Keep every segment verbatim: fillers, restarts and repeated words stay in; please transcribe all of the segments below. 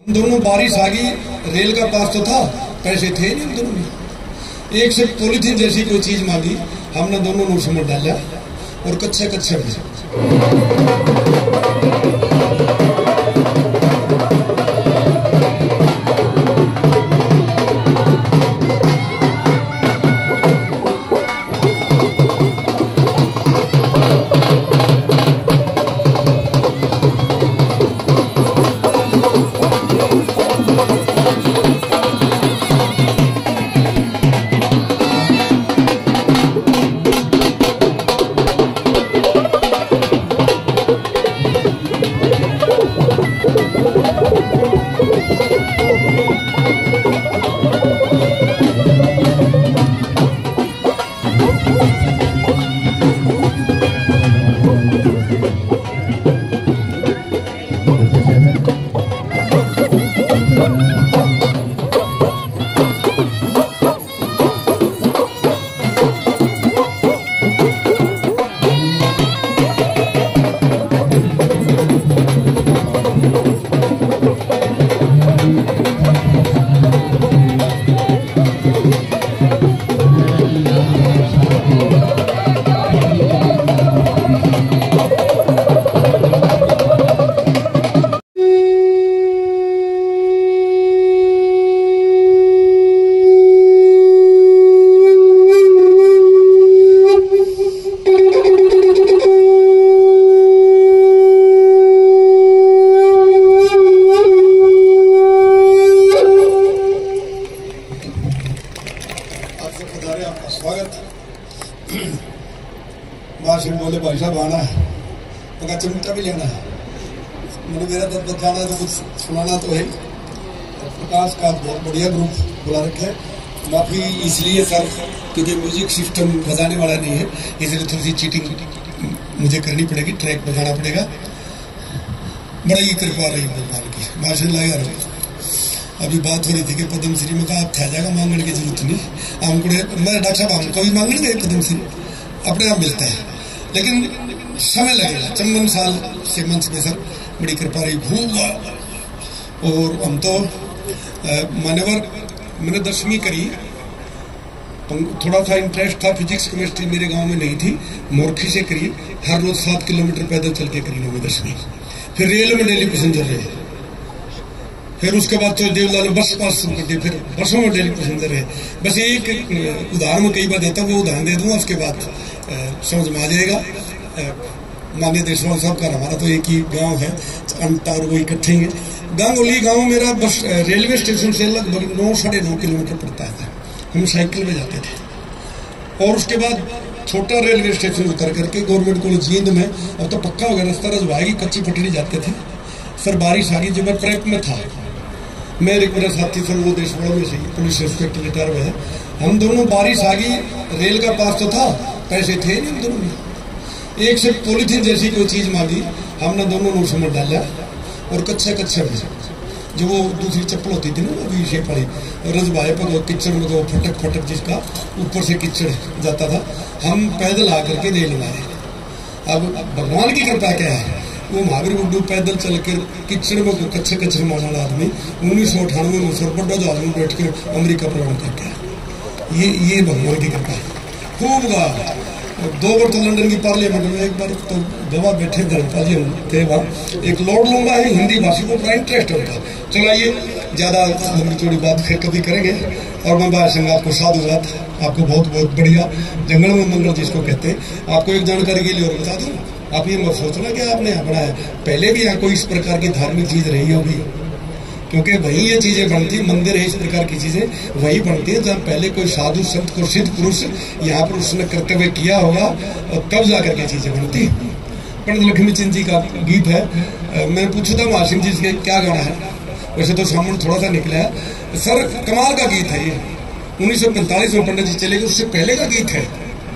दोनों बारिश आ गई, रेल का पास तो था, पैसे थे नहीं दोनों में। एक से पॉलीथीन जैसी कोई चीज मांगी, हमने दोनों नोट में डाला और कच्चे कच्चे आपका स्वागत। मार्शल बोले भाई साहब आना है, तो का चिमटा भी लेना है। मैंने मेरा दर्द बताना है तो कुछ सुनाना तो है। प्रकाश का बहुत बढ़िया ग्रुप बुला रखे है। माफी इसलिए सर क्योंकि म्यूजिक सिस्टम बजाने वाला नहीं है, इसलिए थोड़ी सी चीटिंग मुझे करनी पड़ेगी, ट्रैक बजाना पड़ेगा। बड़ा ही कृपा रही भगवान की। मार्शल लाया अभी बात हो रही थी कि पद्मश्री में कहा आप थे जाएगा, मांगने की जरूरत नहीं। हमको मैं डॉक्टर साहब हमको भी मांगने गए पद्मश्री, अपने आप मिलता है, लेकिन समय लगेगा। चंदन साल से मंच पे सर बड़ी कृपा रही खूब। और हम तो मान्यवर मैंने दसवीं करी, थोड़ा सा इंटरेस्ट था, फिजिक्स केमिस्ट्री मेरे गांव में नहीं थी, मोरखी से करी। हर रोज सात किलोमीटर पैदल चल के करी नौवीं दसवीं। फिर रेल में डेली पैसेंजर रहे, फिर उसके बाद तो देवलाल बस पास करते, फिर बसों में डेली पैसेंजर है। बस एक उदाहरण में कई बार देता हूँ, वो उदाहरण दे दूंगा, उसके बाद समझ में आ जाएगा। माननीय देशवाल साहब का हमारा तो एक ही गांव है, अंत और वो इकट्ठे ही है। गांगोली गांव मेरा बस रेलवे स्टेशन से लगभग नौ साढ़े नौ किलोमीटर पड़ता है। हम साइकिल में जाते थे। और उसके बाद छोटा रेलवे स्टेशन उतर करके गवर्नमेंट कॉलेज जींद में, अब तो पक्का हो गया रास्ता, रजवाएगी कच्ची पटड़ी जाते थे। सर बारिश आ गई, जब मैं ट्रैक में था, मेरे मेरा साथी सर वो देशवाल में से पुलिस इंस्पेक्टर रिटायर हुए हैं, हम दोनों बारिश आ गई, रेल का पास तो था, पैसे थे नहीं दोनों में। एक से पॉलीथीन जैसी कोई चीज मांगी, हमने दोनों नोट में डाला और कच्चे कच्चे में जो वो दूसरी चप्पल होती थी ना, वो भी शेप वाली, रजबाए पर किचड़ में वो फटक फटक जिसका ऊपर से किचड़ जाता था, हम पैदल आकर के रेल में आए। अब भगवान की कृपा क्या है, वो महावीर गुड्डू पैदल चल कर किचड़ में कच्चे कच्चे मारने वाला आदमी उन्नीस सौ अठानवे में सौ बड्डा जहाज में बैठ के अमेरिका प्रवान करके, ये ये भगवान की कृपा है। खूब गा दो बार तो लंदन की पार्लियामेंट में, एक बार तो गवाह बैठे धर्मपाल जी थे वहाँ। एक लॉर्ड लूंगा है हिंदी भाषी को बड़ा इंटरेस्ट होता। चलो आइए, ज्यादा लंबी चौड़ी बात फिर कभी करेंगे। और मैं बात संग आपको साधुवाद, आपको बहुत बहुत बढ़िया जंगल में मंगल जिसको कहते हैं। आपको एक जानकारी के लिए और बता दूं, आप ये मत सोचना कि आपने यहाँ बनाया, पहले भी यहाँ कोई इस प्रकार की धार्मिक चीज रही होगी, क्योंकि वही ये चीजें बनती, मंदिर है इस प्रकार की चीजें वही बनती है जहाँ पहले कोई साधु संत को सिद्ध पुरुष यहाँ पर उसने कर्तव्य किया होगा, और तब जाकर के चीजें बनती। पंडित लक्ष्मी चंद जी का गीत है, मैं पूछा था मासिम जी से क्या गाना है, वैसे तो सामने थोड़ा सा निकला है सर, कमाल का गीत है ये। उन्नीस सौ पैंतालीस में पंडित जी चले गए, उससे पहले का गीत है।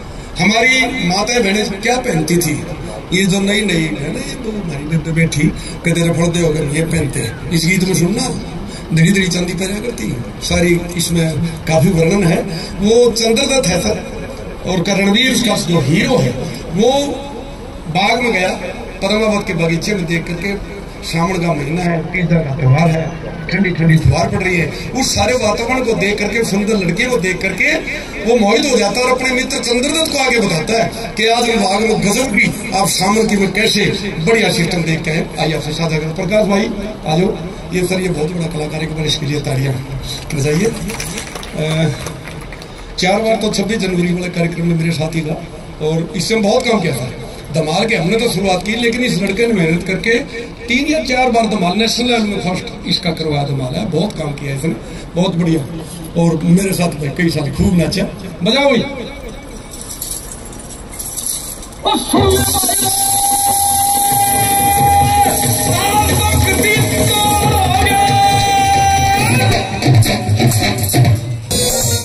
हमारी माताएं बहनें क्या पहनती थी, ये जो नई नई है ना, ये तो हमारी तो बैठी कि तेरे फड़दे हो गए ये पहनते। इस गीत में सुनना, धड़ी धड़ी चांदी पहना करती सारी, इसमें काफी वर्णन है। वो चंद्रदत्त है सर, और रणवीर उसका जो हीरो है, वो बाग में गया, पद्मावत के बगीचे में देख करके सावन का महीना है, तीजा का त्योहार है, ठंडी ठंडी फुहार पड़ रही है। उस सारे वातावरण को देख करके, सुंदर लड़के को देख करके वो मोहित हो जाता है और अपने मित्र चंद्रदत्त को आगे बताता है कि आज विभाग में गजब की आप सावन की में कैसे बढ़िया सिस्टम देख के आइए आपसे साझा करें। प्रकाश भाई आ जाओ। ये सर ये बहुत बड़ा कलाकार है, एक बार इसके लिए तालियां बजाइए। चार बार तो छब्बीस जनवरी वाले कार्यक्रम में मेरे साथी था और इससे हम बहुत काम किया था। धमाल के हमने तो शुरुआत की, लेकिन इस लड़के ने मेहनत करके तीन या चार बार धमाल नेशनल लेवल में फर्स्ट इसका करवाया। धमाल है, बहुत काम किया इसने, बहुत बढ़िया। और मेरे साथ भाई कई साल खूब नाचा। बजाओ भाई।